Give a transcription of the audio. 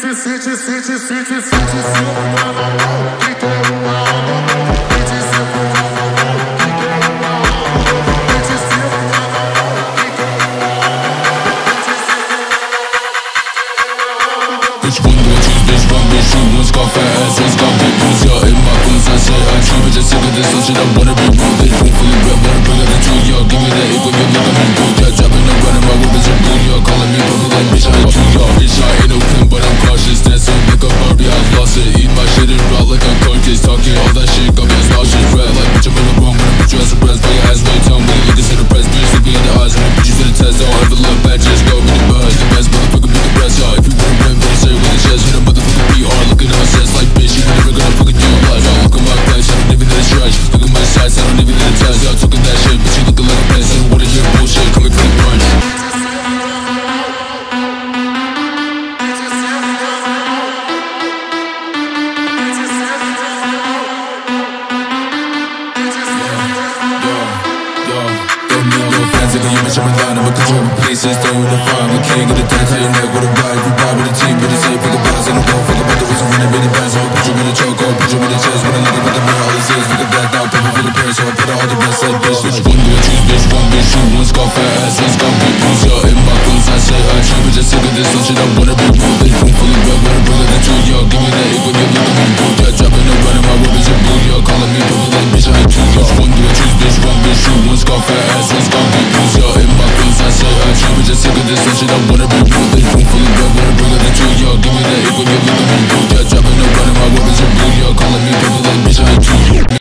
Which one do I choose? Bitch, one, bitch, two. One's got fat ass, one's got big boobs. Yeah, in my feelings I say I choose. But just sick of this shit, I wanna be rude. This room full of red, wanna bring out the tuya. Give me that equal, you look at me good. Yeah, dropping no running, my weapons are blue. Yeah, calling me purple like bitch, I tuya. Bitch, I ain't no pimp, but I'm cautious. Dancing like a Barbie, I lost it. Eat my shit and rot like a carcass. Talking all that shit, got me as nauseous. Red like bitch, I'm in the wrong when I put you as a breast. But your ass no tongue when you look into the press. Bitch, look me in the eyes when I put you to the test. Don't ever look back, just go with the buzz. The best motherfucker beat the rest, y'all. If you wanna win, better say it with a chest. Hit a motherfucker be hard, looking at my sense like bitch. You never gonna fucking do a lot. Y'all look at my flex, I don't even need a stretch. Look at my sides, I don't even need a test. Y'all talking that shit, but you looking like a mess. I don't wanna hear bullshit coming from the brunch. You bitch, I'm alive, I'm a control places, throwing the fire. I can't get a dance, I ain't never gonna ride. If you ride with a team, but it's safe, fuck about us. I don't go fuck about the reason when I really pass. I'ma put you in a choke, I'll put you in a chest. When I look at the mirror, all this is, look at that, now pepper for the pair. So I put all the best like bitch. Which one do I choose? Bitch, one, bitch, two. One's got fat ass, one's got big boobs. Yeah, in my feelings I say I choose. But just sick of this shit, I wanna be rude. This room full of red, wanna bring out the tuya. Give me that equal, you look at me good. Yeah, dropping no running, my weapons are blue. Yeah, calling me purple like bitch, I tuya. Which one do I choose? Bitch, one, bitch, two. One's got fat ass, one's got big boobs. Yeah, in my feelings I say I choose. But just sick of this shit, I wanna be rude. This room full of red, wanna bring out the tuya. Give me that equal, you look at me good.